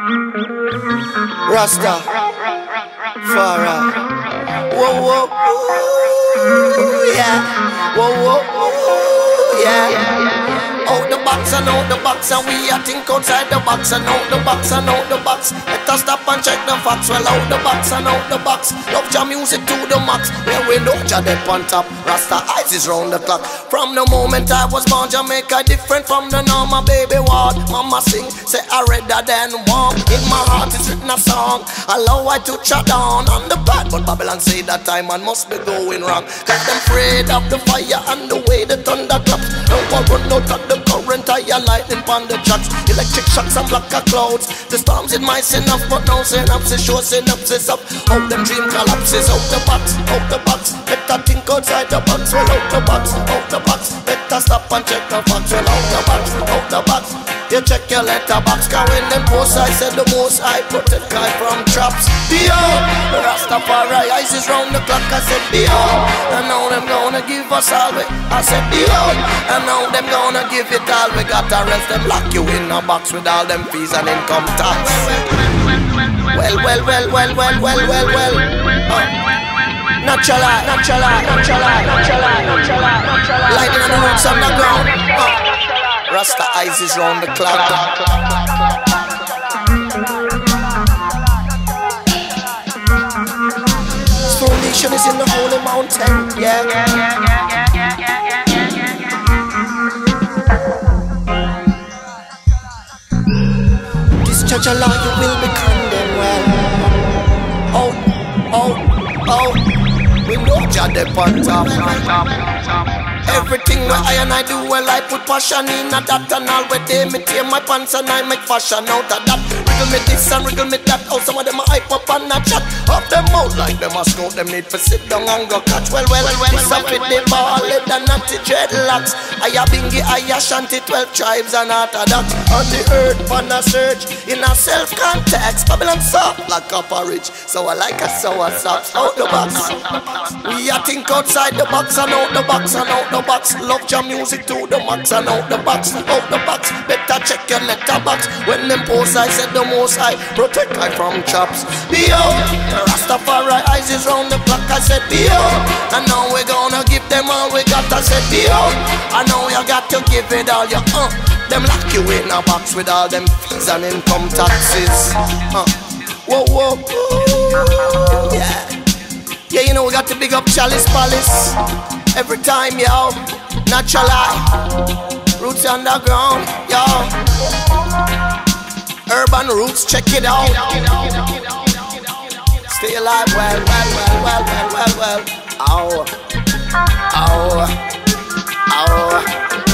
Rasta, Farah. Whoa, whoa, ooh, yeah. Whoa, whoa, ooh, yeah. Out the box and out the box, and we a think outside the box and out the box and out the box. Let us stop and check the facts. Well, out the box and out the box. Love your music to the max. Where we know your dead on top. Rasta eyes is round the clock. From the moment I was born, Jamaica different from the normal baby ward. Mama sing, say I redder than warm. In my heart is written a song. Allow I to chat down on the bad, but Babylon say that time man must be going wrong. Cause them afraid of the fire and the way the thunder claps. No one run out of the current, I lightning on the tracks. Electric shocks and black clouds. The storms in my synapse, but now synapses show synapses up. How them dream collapses. Out the box, out the box. Better think outside the box. Well, out the box, out the box. Better stop and check the facts. Well, out the box, out the box. You check your letterbox. Cause when them post I said the most I protect guy from traps. Beyond Rastafari eyes is round the clock. I said beyond. And now them gonna give us all we. I said beyond. And now them gonna give it all we got. Or else them lock you in a box with all them fees and income tax. Well, well, well, well, well, well, well, well. Not Chalice, not Chalice, not Chalice, not Chalice, not Chalice, not Chalice. Lightning on the roots on the ground. Rasta eyes is round the clock. Foundation is in the holy mountain. Yeah, yeah, yeah, yeah, yeah, yeah, yeah, yeah, yeah. This church of law you will be condemned. Well, oh, we know you're the on top. Everything where I and I do, well I put passion in a that. And all where they me tear my pants and I make fashion out of that. Wriggle me this and wriggle me that. Oh, some of them a hype up and a chat. Up them out like them a scout. Them need to sit down and go catch. Well, this up with the ball head and natty dreadlocks. I a bingy, I a shanty, 12 tribes and after that. On the earth, on a search, in a self-context. Babylon soft like a porridge. So I like a sour sauce. Out the box. We a think outside the box and out the box and out the box. Love your music to the max and out the box. Out the box, better check your letterbox. When them post I said the most I protect I from chops. Behold, Rastafari eyes is round the clock. I said behold, and now we gonna give them all we got. I said behold, I know you got to give it all you them lock you in a box with all them fees and income taxes. Whoa, whoa, whoa. Yeah, you know we got to big up Chalice Palace. Every time, yo, naturally, roots underground, yo. Urban roots, check it out. Stay alive, well. Ow.